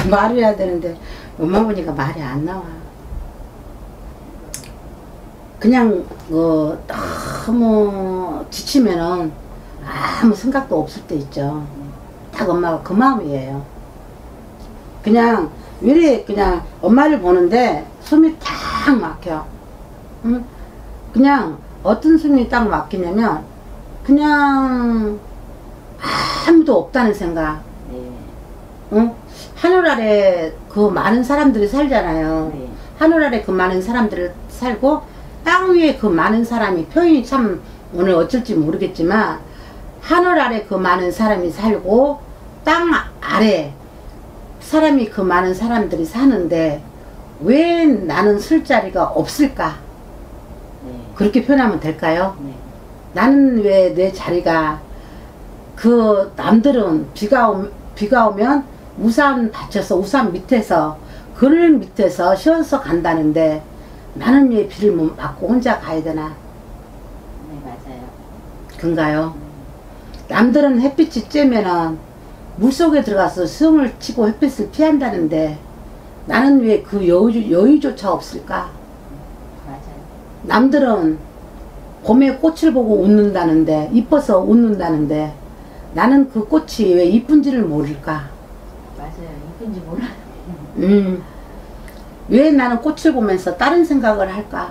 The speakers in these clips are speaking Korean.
말을 해야 되는데 엄마 보니까 말이 안 나와. 그냥 너무 지치면은 아무 생각도 없을 때 있죠. 딱 엄마가 그 마음이에요. 그냥 왜 그냥 엄마를 보는데 숨이 딱 막혀. 응? 그냥 어떤 숨이 딱 막히냐면 그냥 아무도 없다는 생각. 응? 하늘 아래 그 많은 사람들이 살잖아요. 하늘 아래 그 많은 사람들을 살고 땅 위에 그 많은 사람이, 표현이 참 오늘 어쩔지 모르겠지만 하늘 아래 그 많은 사람이 살고 땅 아래 사람이 그 많은 사람들이 사는데 왜 나는 쓸 자리가 없을까? 그렇게 표현하면 될까요? 나는 왜 내 자리가, 그 남들은 비가 오면 우산 받쳐서 우산 밑에서 그늘 밑에서 쉬어서 간다는데 나는 왜 비를 맞고 혼자 가야 되나? 네, 맞아요. 그런가요? 남들은 햇빛이 쬐면은 물속에 들어가서 수영을 치고 햇빛을 피한다는데 나는 왜 그 여유조차 없을까? 맞아요. 남들은 봄에 꽃을 보고 웃는다는데, 이뻐서 웃는다는데 나는 그 꽃이 왜 이쁜지를 모를까? 맞아요. 이쁜지 몰라요. 왜 나는 꽃을 보면서 다른 생각을 할까?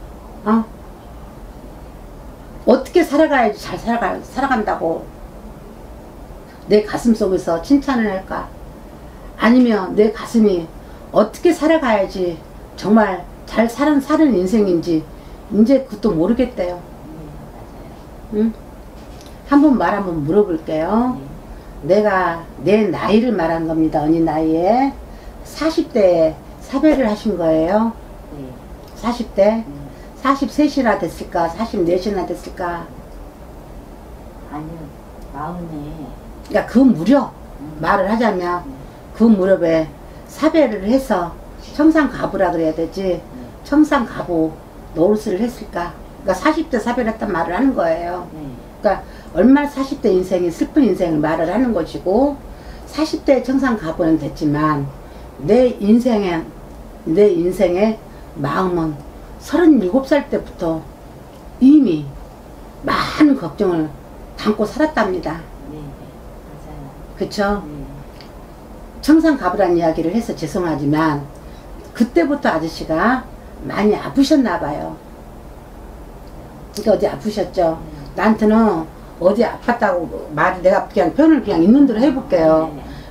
어떻게 살아가야지 잘 살아간다고 내 가슴 속에서 칭찬을 할까? 아니면 내 가슴이 어떻게 살아가야지 정말 잘 사는 인생인지 이제 그것도 모르겠대요. 응? 한번 말 한번 물어볼게요. 내가 내 나이를 말한 겁니다. 언니 나이에 40대에 사별을 하신 거예요. 40대? 43이나 됐을까? 44이나 됐을까? 아니요, 40에. 그러니까 그 무렵, 말을 하자면 그 무렵에 사별을 해서 청산가부라 그래야 되지, 청산가부 노릇을 했을까? 그러니까 40대 사별했단 말을 하는 거예요. 그러니까 얼마나 40대 인생이 슬픈 인생을 말을 하는 것이고, 40대 청산가부는 됐지만 내 인생의 마음은 37살 때부터 이미 많은 걱정을 담고 살았답니다. 맞아요. 그쵸? 청산가부란 이야기를 해서 죄송하지만 그때부터 아저씨가 많이 아프셨나 봐요. 그러니까 어디 아프셨죠? 나한테는 어디 아팠다고 내가 그냥 표현을 그냥 있는 대로 해볼게요.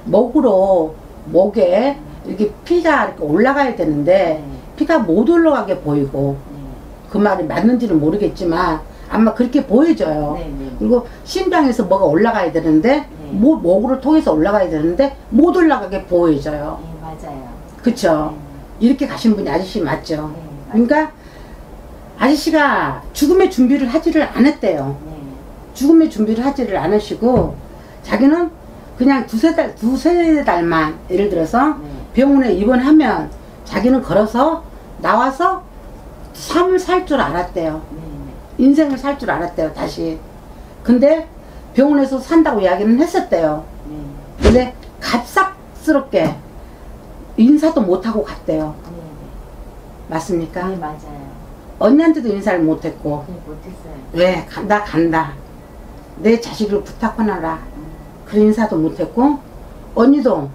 목에 이렇게 피가 이렇게 올라가야 되는데 피가 못 올라가게 보이고, 그 말이 맞는지는 모르겠지만 아마 그렇게 보여져요. 그리고 심장에서 뭐가 올라가야 되는데 목으로 통해서 올라가야 되는데 못 올라가게 보여져요. 맞아요. 그쵸? 이렇게 가신 분이 아저씨 맞죠? 그러니까 아저씨가 죽음의 준비를 하지를 않았대요. 죽음의 준비를 하지를 않으시고 자기는 그냥 두세 달만, 예를 들어서 병원에 입원하면 자기는 걸어서 나와서 삶을 살 줄 알았대요. 인생을 살 줄 알았대요, 다시. 근데 병원에서 산다고 이야기는 했었대요. 근데 갑작스럽게 인사도 못하고 갔대요. 맞습니까? 네, 맞아요. 언니한테도 인사를 못했고. 못했어요. 왜? 간다. 내 자식을 부탁하느라 그런 인사도 못했고, 언니도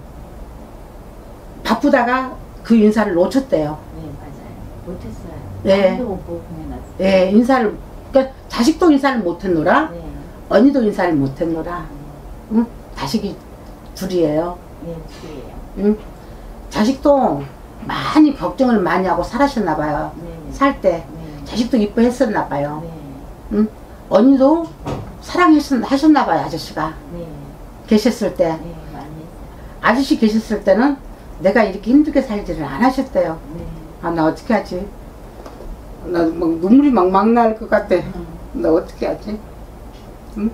바쁘다가 그 인사를 놓쳤대요. 네, 맞아요. 못했어요. 네. 아무도 못 보고 그냥 놨어요. 네, 인사를, 그러니까 자식도 인사를 못했노라, 언니도 인사를 못했노라. 응? 자식이 둘이에요. 네, 둘이에요. 응? 자식도 많이 걱정을 많이 하고 살았었나봐요. 살 때. 자식도 이뻐했었나봐요. 응? 언니도 사랑하셨나봐요, 아저씨가. 계셨을 때. 많이 했어요. 아저씨 계셨을 때는 내가 이렇게 힘들게 살지를 않으셨대요. 아, 나 어떻게 하지? 나 막 눈물이 막 날 것 같아. 나 어떻게 하지? 응?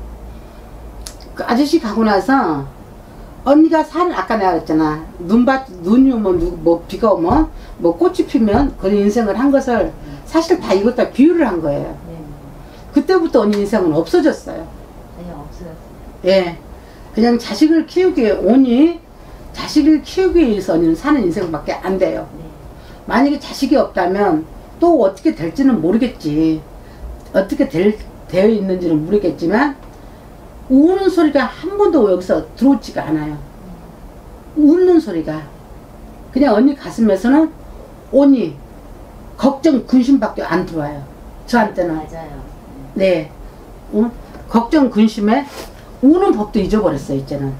그 아저씨 가고 나서 언니가 아까 내가 그랬잖아. 눈이 오면, 비가 오면, 꽃이 피면 그런 인생을 한 것을 사실 다 이것 다 비유를 한 거예요. 그때부터 언니 인생은 없어졌어요. 아니, 없어졌어요. 예. 그냥 자식을 키우기 오니 자식을 키우기 위해서는 사는 인생밖에 안 돼요. 네. 만약에 자식이 없다면 또 어떻게 될지는 모르겠지. 어떻게 되어 있는지는 모르겠지만 우는 소리가 한 번도 여기서 들어오지가 않아요. 웃는 소리가. 그냥 언니 가슴에서는 언니 걱정 근심밖에 안 들어와요. 저한테는. 맞아요. 네. 걱정 근심에 우는 법도 잊어버렸어요 이제는.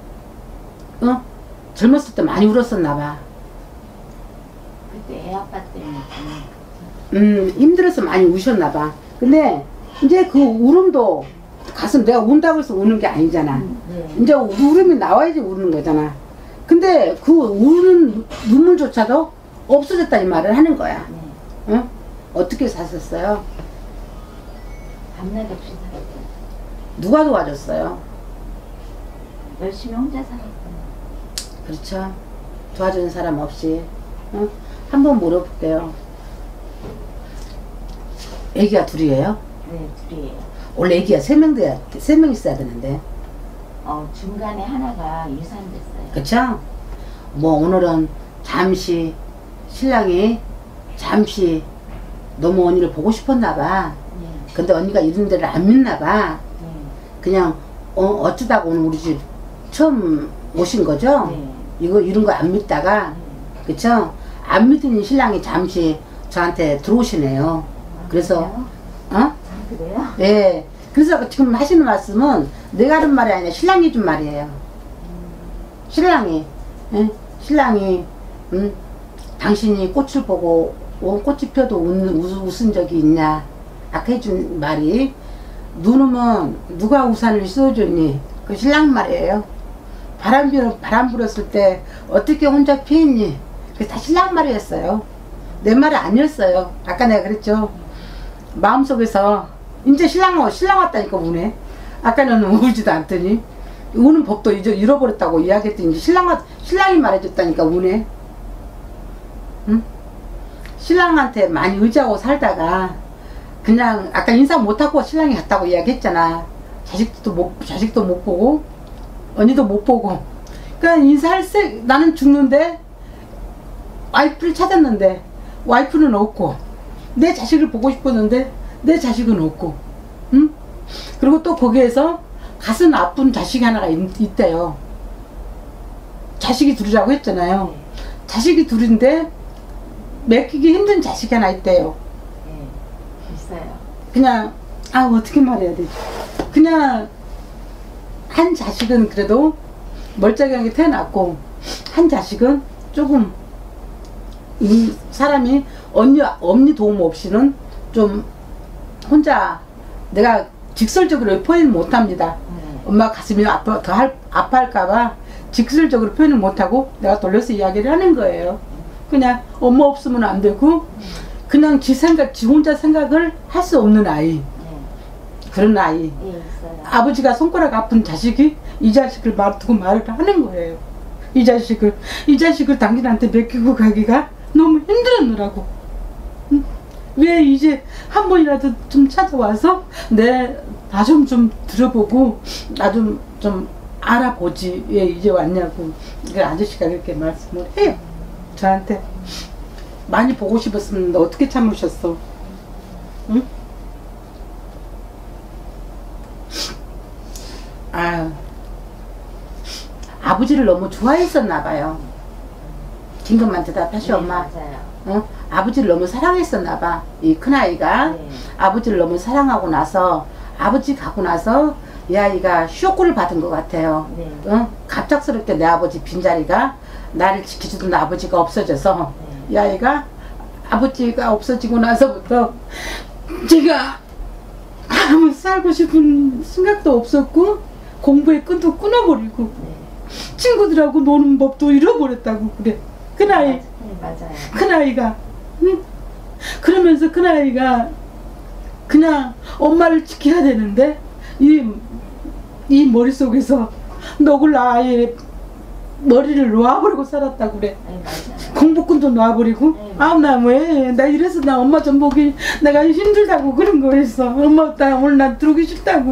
젊었을 때 많이 울었었나 봐. 그때 애 아빠 때문에. 힘들어서 많이 우셨나 봐. 근데 이제 그 울음도 가슴 내가 운다고 해서 우는 게 아니잖아. 네. 이제 울음이 나와야지 우는 거잖아. 근데 그 우는 눈물조차도 없어졌다 이 말을 하는 거야. 네. 응? 어떻게 사셨어요? 밤낮 없이 살았어요. 누가 도와줬어요? 열심히 혼자 살았어요. 그렇죠. 도와주는 사람 없이. 응? 한번 물어볼게요. 애기가 둘이에요? 네, 둘이에요. 원래 애기가 세 명 있어야 되는데. 중간에 하나가 유산됐어요. 그쵸? 뭐 오늘은 잠시 신랑이 잠시 너무 언니를 보고 싶었나 봐. 네. 근데 언니가 이런 데를 안 믿나 봐. 네. 그냥 어쩌다가 오늘 우리 집 처음 오신 거죠? 네. 이런 거 안 믿다가, 네. 그쵸? 안 믿은 신랑이 잠시 저한테 들어오시네요. 그래서 그래요? 그래요? 예. 그래서 지금 하시는 말씀은 내가 하는 말이 아니라 신랑이 준 말이에요. 신랑이, 예? 신랑이, 당신이 꽃을 보고 꽃이 펴도 웃은 적이 있냐? 아까 해준 말이, 눈 오면 누가 우산을 씌워줬니? 그 신랑 말이에요. 바람 불었을 때 어떻게 혼자 피했니? 그게 다 신랑 말이었어요. 내 말이 아니었어요. 아까 내가 그랬죠. 마음속에서 이제 신랑 왔다니까 우네. 아까는 울지도 않더니 우는 법도 잃어버렸다고 이야기했더니 이제 신랑이 말해줬다니까 우네. 응? 신랑한테 많이 의지하고 살다가 그냥 아까 인사 못하고 신랑이 갔다고 이야기했잖아. 자식도 못 보고 언니도 못 보고. 그러니까 나는 죽는데 와이프를 찾았는데 와이프는 없고, 내 자식을 보고 싶었는데 내 자식은 없고, 응? 그리고 또 거기에서 가슴 아픈 자식이 하나가 있대요. 자식이 둘이라고 했잖아요. 자식이 둘인데 맡기기 힘든 자식이 하나 있대요. 네. 있어요. 그냥 어떻게 말해야 되지? 그냥 한 자식은 그래도 멀쩡하게 태어났고, 한 자식은 조금 이 사람이 언니 도움 없이는 좀 혼자, 내가 직설적으로 표현을 못합니다. 엄마 가슴이 더 아파할까봐 직설적으로 표현을 못하고 내가 돌려서 이야기를 하는 거예요. 그냥 엄마 없으면 안 되고 그냥 지 혼자 생각을 할 수 없는 아이. 그런 아이. 예, 있어요. 아버지가 손가락 아픈 자식이 이 자식을 두고 말을 하는 거예요. 이 자식을 당신한테 맡기고 가기가 너무 힘들었느라고. 응? 왜 이제 한 번이라도 좀 찾아와서 나 좀 들어보고 나 좀 알아보지 왜 이제 왔냐고. 그 아저씨가 그렇게 말씀을 해요. 저한테. 많이 보고 싶었으면 어떻게 참으셨어? 응? 아버지를 너무 좋아했었나 봐요. 긴급만 대답하시. 엄마. 맞아요. 아버지를 너무 사랑했었나 봐. 이 큰아이가. 네. 아버지를 너무 사랑하고 나서, 아버지 가고 나서 이 아이가 쇼크를 받은 것 같아요. 네. 갑작스럽게 내 아버지 빈자리가, 나를 지켜주던 아버지가 없어져서, 네. 이 아이가 아버지가 없어지고 나서부터 제가 아무 살고 싶은 생각도 없었고, 공부의 끈도 끊어버리고, 네. 친구들하고 노는 법도 잃어버렸다고 그래. 큰아이. 네, 맞아요. 큰아이가. 응? 그러면서 큰아이가 그냥 엄마를 지켜야 되는데 이 머릿속에서 너굴 아이의 머리를 놓아버리고 살았다고 그래. 네, 맞아요. 공부꾼도 놔버리고. 네. 나 왜? 나 이래서 나 엄마 좀 보기 내가 힘들다고 그런 거였어. 엄마 나 오늘 나 들어오기 싫다고.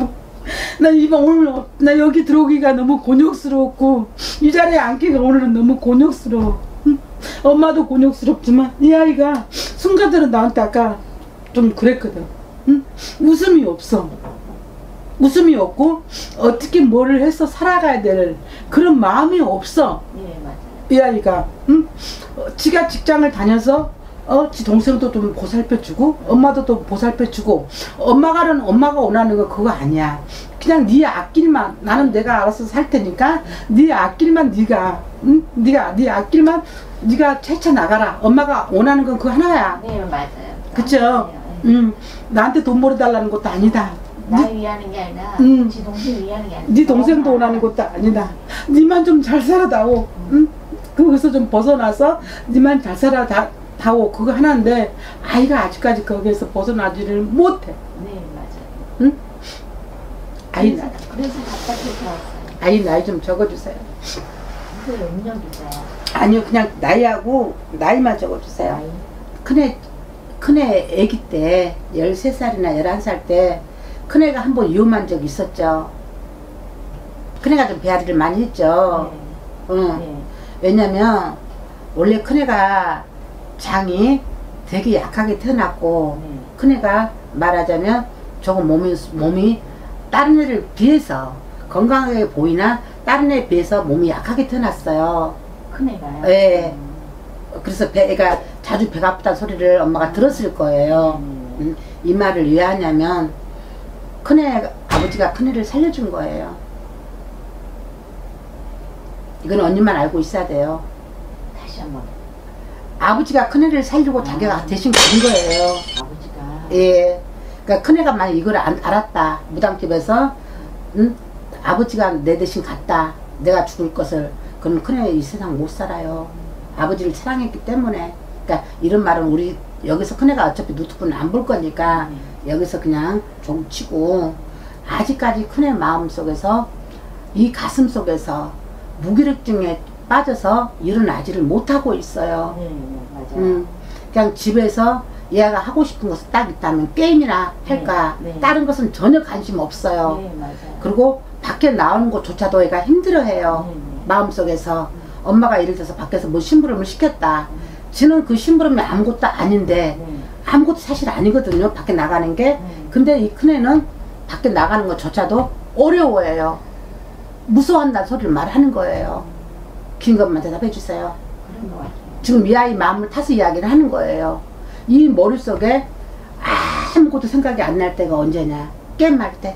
나 이번 오늘 나 여기 들어오기가 너무 곤욕스럽고 이 자리에 앉기가 오늘은 너무 곤욕스러워. 응? 엄마도 곤욕스럽지만 이 아이가 순간적으로 나한테 아까 좀 그랬거든. 응? 웃음이 없어. 웃음이 없고 어떻게 뭐를 해서 살아가야 될 그런 마음이 없어. 네, 맞아요. 이 아이가 응? 지가 직장을 다녀서 지 동생도 좀 보살펴주고 엄마도 또 보살펴주고 엄마가 원하는 거 그거 아니야. 그냥 네 앞길만 나는 내가 알아서 살 테니까 네 앞길만 네가 응? 네 앞길만 네가 채쳐 나가라. 엄마가 원하는 건 그거 하나야. 네, 맞아요. 그쵸? 나한테 돈 벌어달라는 것도 아니다. 나 위하는 게 아니라 지 동생 위하는 게 아니라 네 동생도 원하는 것도 아니다. 니만 좀 잘 살아다오. 응? 거기서 좀 벗어나서 니만 잘 살아다오. 그거 하나인데 아이가 아직까지 거기에서 벗어나지를 못해. 네, 맞아요. 응? 아이 나, 그래서 답답해서 왔어요. 아이 나이 좀 적어주세요. 그래서 염력 있어요. 아니요, 그냥 나이하고 나이만 적어주세요. 나이. 큰애 애기 때 13살이나 11살 때 큰애가 한번 위험한 적이 있었죠. 큰애가 좀 배앓이를 많이 했죠. 네. 응. 네. 왜냐면 원래 큰애가 장이 되게 약하게 태어났고 네. 큰애가 말하자면 조금 몸이 다른 애를 비해서 건강하게 보이나 다른 애에 비해서 몸이 약하게 태어났어요. 큰애가요? 예. 그래서 애가 자주 배가 아프다는 소리를 엄마가 들었을 거예요. 이 말을 왜 하냐면 큰애 아버지가 큰애를 살려준 거예요. 이건 언니만 알고 있어야 돼요. 다시 한번. 아버지가 큰애를 살리고 자기가 대신 간 거예요. 아버지가. 예. 그러니까 큰애가 만약 이걸 알았다. 무당집에서 아버지가 내 대신 갔다. 내가 죽을 것을. 그럼 큰애 이 세상 못 살아요. 아버지를 사랑했기 때문에. 그러니까 이런 말은 우리 여기서 큰애가 어차피 노트북은 안 볼 거니까 여기서 그냥 좀 치고 아직까지 큰애 마음속에서 이 가슴 속에서 무기력증에 빠져서 일어나지를 못하고 있어요. 네, 맞아요. 그냥 집에서 얘가 하고 싶은 것이 딱 있다면 게임이나 할까. 네. 다른 것은 전혀 관심 없어요. 네, 맞아요. 그리고 밖에 나오는 것조차도 얘가 힘들어해요. 네. 마음속에서 엄마가 예를 들어서 밖에서 뭐 심부름을 시켰다. 지는 그 심부름이 아무것도 아닌데 네. 아무것도 사실 아니거든요. 밖에 나가는 게. 근데 이 큰애는 밖에 나가는 것조차도 어려워해요. 무서워한다는 소리를 말하는 거예요. 긴 것만 대답해 주세요. 그런 것 같아요. 지금 이 아이 마음을 타서 이야기를 하는 거예요. 이 머릿속에 아무것도 생각이 안 날 때가 언제냐. 게임할 때.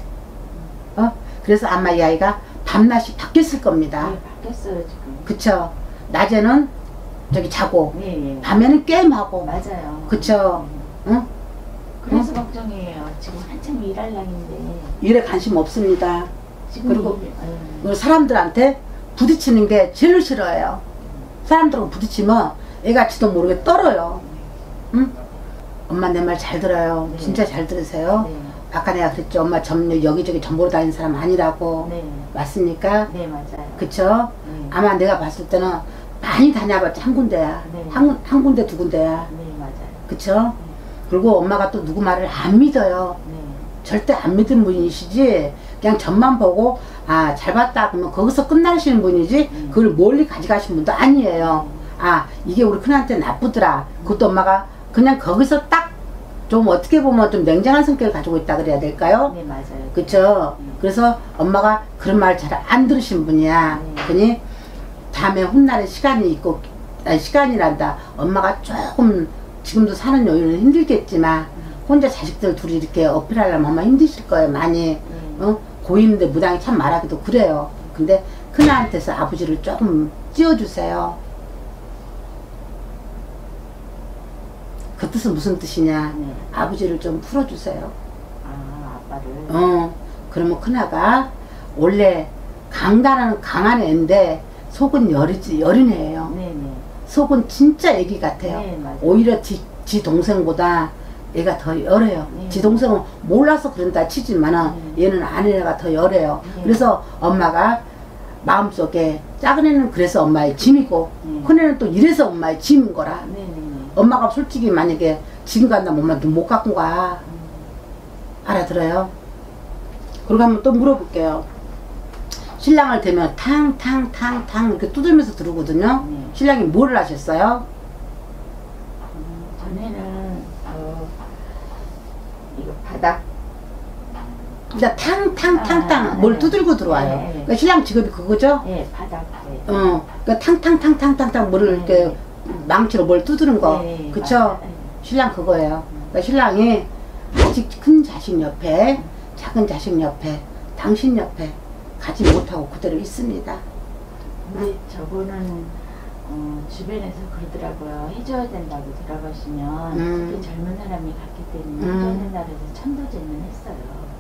그래서 아마 이 아이가 밤낮이 바뀌었을 겁니다. 네, 바뀌었어요 지금. 그쵸. 낮에는 저기 자고 네, 밤에는 게임하고. 맞아요. 그쵸. 응? 그래서 걱정이에요. 지금 한참 일할 날인데. 일에 관심 없습니다. 지금 그리고 사람들한테 부딪히는 게 제일 싫어해요. 사람들하고 부딪히면 애가 지도 모르게 떨어요. 응? 엄마 내 말 잘 들어요. 네. 진짜 잘 들으세요. 네. 아까 내가 그랬죠. 엄마 여기저기 전 보러 다니는 사람 아니라고. 네. 맞습니까? 네, 맞아요. 그쵸? 네. 아마 내가 봤을 때는 많이 다녀봤자 한 군데야. 네. 한 군데 두 군데야. 네, 맞아요. 그쵸? 그리고 엄마가 또 누구 말을 안 믿어요. 네. 절대 안 믿는 분이시지. 그냥 전만 보고 잘 봤다 그러면 거기서 끝나시는 분이지 그걸 멀리 가져가신 분도 아니에요. 이게 우리 큰한테 나쁘더라. 그것도 엄마가 그냥 거기서 딱 좀 어떻게 보면 좀 냉정한 성격을 가지고 있다 그래야 될까요? 네, 맞아요. 그쵸? 그래서 엄마가 그런 말 잘 안 들으신 분이야. 그니 다음에 훗날에 시간이 있고 시간이란다. 엄마가 조금 지금도 사는 여유는 힘들겠지만 혼자 자식들 둘이 이렇게 어필하려면 엄마 힘드실 거예요. 많이. 고인인데 무당이 참 말하기도 그래요. 근데 큰아한테서 아버지를 조금 띄워주세요. 그 뜻은 무슨 뜻이냐. 네. 아버지를 좀 풀어주세요. 아빠를. 그러면 큰아가 원래 강한 애인데 속은 여린 애예요. 네네. 속은 진짜 애기 같아요. 네, 맞아요. 오히려 지 동생보다 얘가 더 열해요. 네. 지 동생은 몰라서 그런다 치지만은 얘는 아내가 더 열해요. 네. 그래서 엄마가 마음속에 작은 애는 그래서 엄마의 짐이고 큰 애는 또 이래서 엄마의 짐인 거라. 네네네. 엄마가 솔직히 만약에 지금 간다면 엄마 눈 못 갖고 가. 알아들어요? 그리고 한번 또 물어볼게요. 신랑을 대면 탕탕탕탕 이렇게 두들면서 들어오거든요. 네. 신랑이 뭐를 하셨어요? 전에는 이거 바닥 그러니까 탕탕탕탕 뭘 네. 두들고 들어와요. 네. 그러니까 신랑 직업이 그거죠? 예 바닥 네. 그러니까 탕탕탕탕탕탕 뭐를 네. 이렇게 망치로 뭘 두드는 거. 네, 그쵸? 맞아요. 네. 신랑 그거예요. 그러니까 신랑이 아직 큰 자식 옆에, 작은 자식 옆에, 당신 옆에 가지 못하고 그대로 있습니다. 근데 저거는 주변에서 그러더라고요. 해줘야 된다고 돌아가시면 특히 젊은 사람이 갔기 때문에 해줘야 된다고 해서 천도제는 했어요.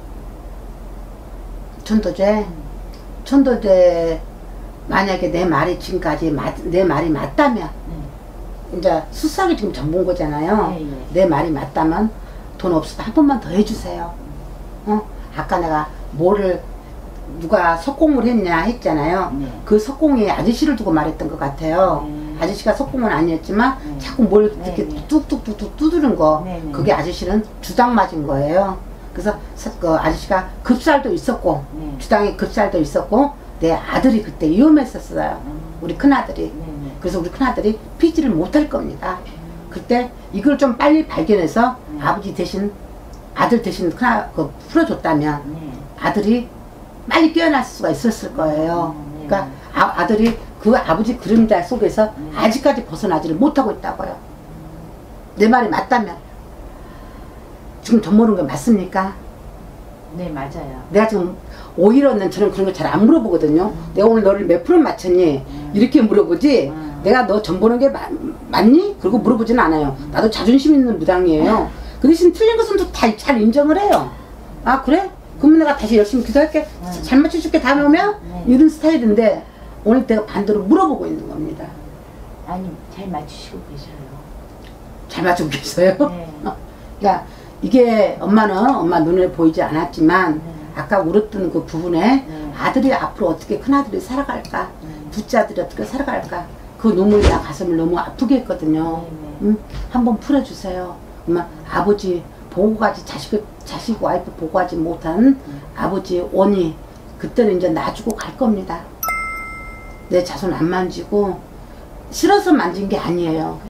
천도제? 천도제 만약에 내 말이 지금까지 내 말이 맞다면 네. 이제 수사기 지금 전본 거잖아요. 네, 네. 내 말이 맞다면 돈 없어도 한 번만 더 해주세요. 아까 내가 뭐를 누가 석공을 했냐 했잖아요. 네. 그 석공이 아저씨를 두고 말했던 것 같아요. 네. 아저씨가 석공은 아니었지만 네. 자꾸 뭘 네, 이렇게 네. 뚝뚝뚝뚝 두드는 거 네, 네. 그게 아저씨는 주당 맞은 거예요. 그래서 그 아저씨가 급살도 있었고 네. 주당에 급살도 있었고 내 아들이 그때 위험했었어요. 우리 큰아들이. 네, 네. 그래서 우리 큰아들이 피지를 못할 겁니다. 그때 이걸 좀 빨리 발견해서 아버지 대신 아들 대신 풀어줬다면 네. 아들이 빨리 깨어날 수가 있었을 거예요. 네. 그러니까 아들이 그 아버지 그림자 속에서 아직까지 벗어나지를 못하고 있다고요. 내 말이 맞다면 지금 돈 모르는 게 맞습니까? 네 맞아요. 내가 지금 오히려는 저는 그런 거 잘 안 물어보거든요. 내가 오늘 너를 몇 프로 맞췄니? 이렇게 물어보지. 내가 너 전 보는 게 맞니? 그리고 물어보지는 않아요. 나도 자존심 있는 무당이에요. 그 대신 틀린 것은 또 다 잘 인정을 해요. 아 그래? 그러면 내가 다시 열심히 기도할게. 잘 맞춰줄게 다음에 오면? 이런 스타일인데 오늘 내가 반대로 물어보고 있는 겁니다. 아니 잘 맞추시고 계셔요. 잘 맞추고 계세요? 네. 그러니까 이게 엄마 눈에 보이지 않았지만 아까 울었던 그 부분에 아들이 앞으로 어떻게 큰아들이 살아갈까, 둘째 아들이 어떻게 살아갈까, 그 눈물이 나 가슴을 너무 아프게 했거든요. 한번 풀어주세요. 엄마 아버지 보고 가지 자식 와이프 보고 가지 못한 아버지 원이 그때는 이제 놔주고 갈 겁니다. 내 자손 안 만지고 싫어서 만진 게 아니에요.